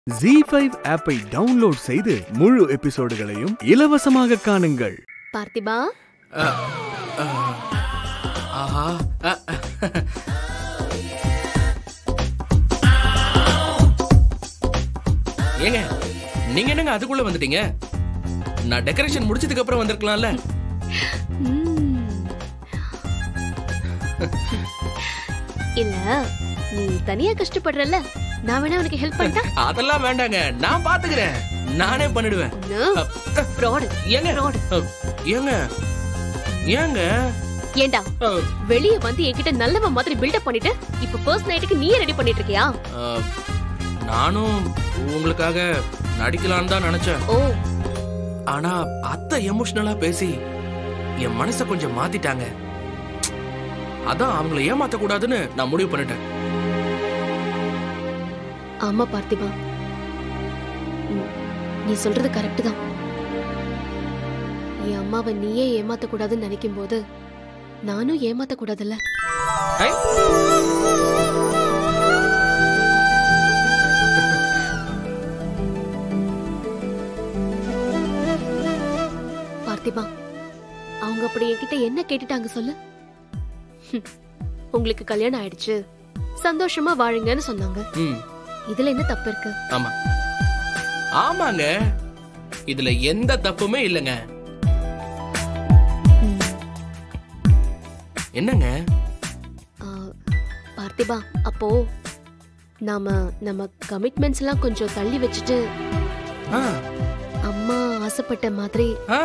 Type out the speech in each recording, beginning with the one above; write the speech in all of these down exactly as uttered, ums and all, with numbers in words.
ஜீ five ஆப்பை download செய்து முழு எபிசோடுகளையும் இலவசமாக காணுங்கள். பார்த்திபா, ஆஹா, ஏங்க நீங்க என்னங்க அதுக்குள்ள வந்துட்டீங்க? நான் டெக்கரேஷன் முடிச்சதுக்கு அப்புறம் வந்திருக்கலாம்ல. இல்ல நீ தனியா கஷ்டப்படுறல, நான் வேணா உனக்கு ஹெல்ப் பண்ணட்டா? அதெல்லாம் வேண்டாங்க, நான் பாத்துக்கிறேன், நானே பண்ணிடுவேன். ஃப்ராட் ஏங்க ஏங்க ஏங்க ஏண்டா வெளிய வந்து என்கிட்ட நல்லவ மாதிரி பில்டப் பண்ணிட்டு இப்ப ஃபர்ஸ்ட் நைட்டுக்கு நீயே ரெடி பண்ணிட்டு இருக்கியா? நானும் உங்களுக்காக நடிக்கலாம்னு தான் நினைச்சேன். ஓ, ஆனா அத்தை எமோஷனலா பேசி என் மனச கொஞ்சம் மாத்திட்டாங்க. அதான் அவங்களை ஏமாத்த கூடாதுன்னு நான் முடிவு பண்ணிட்டேன். ஆமா பார்த்திபா, நீ சொல்றது கரெக்ட் தான். என் அம்மாவை நீயே ஏமாத்த கூடாதுன்னு நினைக்கும் போது நானும் ஏமாத்த கூடாதுல்ல. பார்த்திபா, அவங்க அப்படி என்கிட்ட என்ன கேட்டுட்டாங்க சொல்லு? உங்களுக்கு கல்யாணம் ஆயிடுச்சு, சந்தோஷமா வாழுங்கன்னு சொன்னாங்க. இதுல என்ன தப்பு இருக்கு? ஆமா ஆமாங்க, இதுல எந்த தப்புமே இல்லங்க. என்னங்க பார்த்திபா, அப்போ நாம நம்ம கமிட்மெண்ட்ஸ் எல்லாம் கொஞ்சம் தள்ளி வச்சுட்டு அம்மா ஆசைப்பட்ட மாதிரி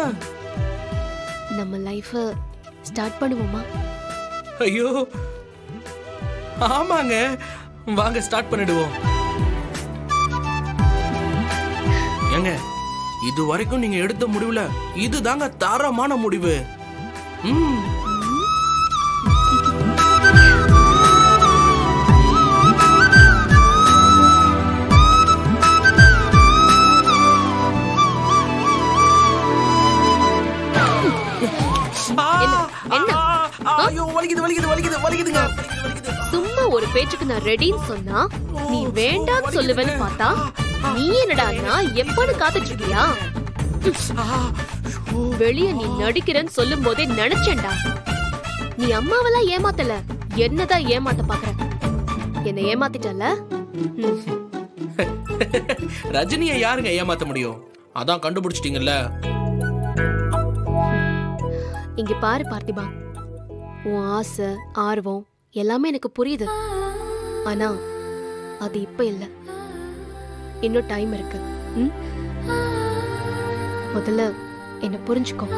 நம்ம லைஃப ஸ்டார்ட் பண்ணுவோமா? ஐயோ ஆமாங்க, வாங்க ஸ்டார்ட் பண்ணிடுவோம். ஏங்க இது வரைக்கும் நீங்க எடுத்த முடிவுல இதுதாங்க தரமான முடிவு. ம் சும்மா ஒரு பேச்சுக்கு நான் ரெடின்னு சொன்னா நீ வேண்டான்னு சொல்லுவேன்னு பார்த்தா நீ என்னடா எப்பன்னு காத்துட்டு இருக்கியா? வெளிய நீ நடிக்கிறன்னு சொல்லும் போதே நினைச்சேன்டா, நீ அம்மாவெல்லாம் ஏமாத்தல, என்னதான் ஏமாத்த பாக்குற. என்ன ஏமாத்திட்டல. ரஜினியை யாருங்க ஏமாத்த முடியும்? அதான் கண்டுபிடிச்சிட்டீங்கல்ல. இங்க பாரு பார்த்திபா, உன் ஆசை ஆர்வம் எல்லாமே எனக்கு புரியுது. ஆனா அது இப்ப இல்ல, இன்னும் டைம் இருக்கு. முதல்ல என்ன புரிஞ்சுக்கோ.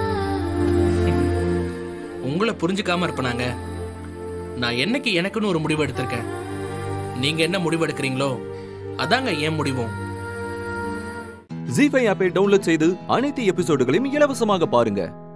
உங்களை புரிஞ்சுக்காம இருப்பனாங்க? நான் என்னைக்கு எனக்குன்னு ஒரு முடிவு எடுத்திருக்கேன். நீங்க என்ன முடிவு எடுக்கிறீங்களோ அதாங்க என் முடிவும். ஜீ ஃபைவ் ஆப்பை டவுன்லோட் செய்து அனைத்து எபிசோடுகளையும் இலவசமாக பாருங்க.